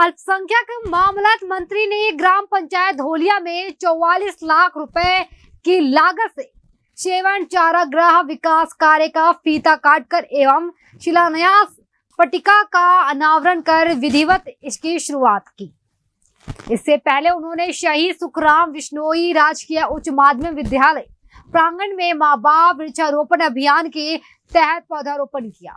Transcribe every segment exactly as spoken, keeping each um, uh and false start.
अल्पसंख्यक मामलात मंत्री ने ग्राम पंचायत धोलिया में चौवालीस लाख रुपए की लागत से सेवन चारागाह विकास कार्य का फीता काटकर एवं शिलान्यास पट्टिका का अनावरण कर विधिवत इसकी शुरुआत की। इससे पहले उन्होंने शहीद सुखराम विश्नोई राजकीय उच्च माध्यमिक विद्यालय प्रांगण में मां बाप वृक्षारोपण अभियान के तहत पौधारोपण किया।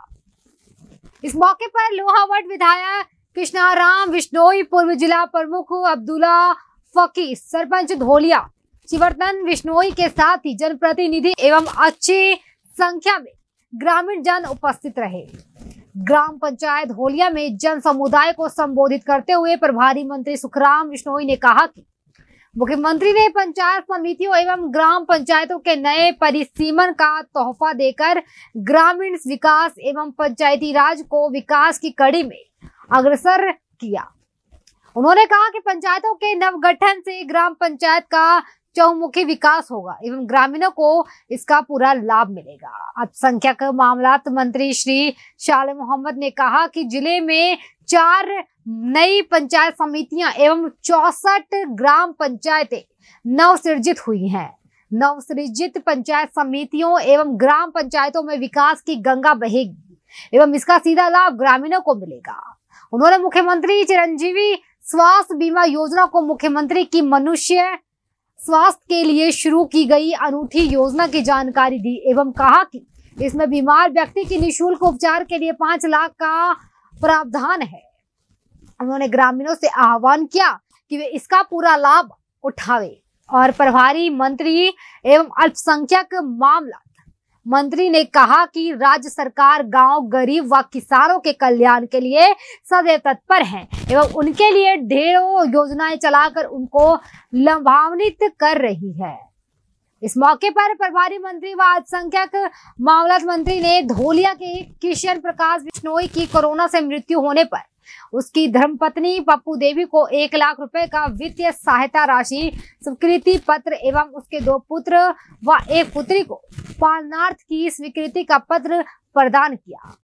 इस मौके पर लोहावट विधायक कृष्णाराम विश्नोई, पूर्व जिला प्रमुख अब्दुल्ला फकी, सरपंच धोलिया शिवरतन विश्नोई के साथ ही जनप्रतिनिधि एवं अच्छी संख्या में ग्रामीण जन उपस्थित रहे। ग्राम पंचायत धोलिया में जन समुदाय को संबोधित करते हुए प्रभारी मंत्री सुखराम विश्नोई ने कहा कि मुख्यमंत्री ने पंचायत समितियों एवं ग्राम पंचायतों के नए परिसीमन का तोहफा देकर ग्रामीण विकास एवं पंचायती राज को विकास की कड़ी में अग्रसर किया। उन्होंने कहा कि पंचायतों के नवगठन से ग्राम पंचायत का चहुमुखी विकास होगा एवं ग्रामीणों को इसका पूरा लाभ मिलेगा। अल्पसंख्यक मामलात मंत्री श्री शाले मोहम्मद ने कहा कि जिले में चार नई पंचायत समितियां एवं चौसठ ग्राम पंचायतें नवसृजित हुई हैं। नवसृजित पंचायत समितियों एवं ग्राम पंचायतों में विकास की गंगा बहेगी एवं इसका सीधा लाभ ग्रामीणों को मिलेगा। उन्होंने मुख्यमंत्री चिरंजीवी स्वास्थ्य बीमा योजना को मुख्यमंत्री की मनुष्य स्वास्थ्य के लिए शुरू की गई अनूठी योजना की जानकारी दी एवं कहा कि इसमें बीमार व्यक्ति की निःशुल्क उपचार के लिए पांच लाख का प्रावधान है। उन्होंने ग्रामीणों से आह्वान किया कि वे इसका पूरा लाभ उठावे और प्रभारी मंत्री एवं अल्पसंख्यक मामला मंत्री ने कहा कि राज्य सरकार गांव, गरीब व किसानों के कल्याण के लिए सदैव तत्पर है एवं उनके लिए ढेरों योजनाएं चलाकर उनको लाभान्वित कर रही है। इस मौके पर प्रभारी मंत्री व अल्पसंख्यक मामलात मंत्री ने धोलिया के किशन प्रकाश विश्नोई की कोरोना से मृत्यु होने पर उसकी धर्मपत्नी पप्पू देवी को एक लाख रुपए का वित्तीय सहायता राशि, स्वीकृति पत्र एवं उसके दो पुत्र व एक पुत्री को पालनार्थ की स्वीकृति का पत्र प्रदान किया।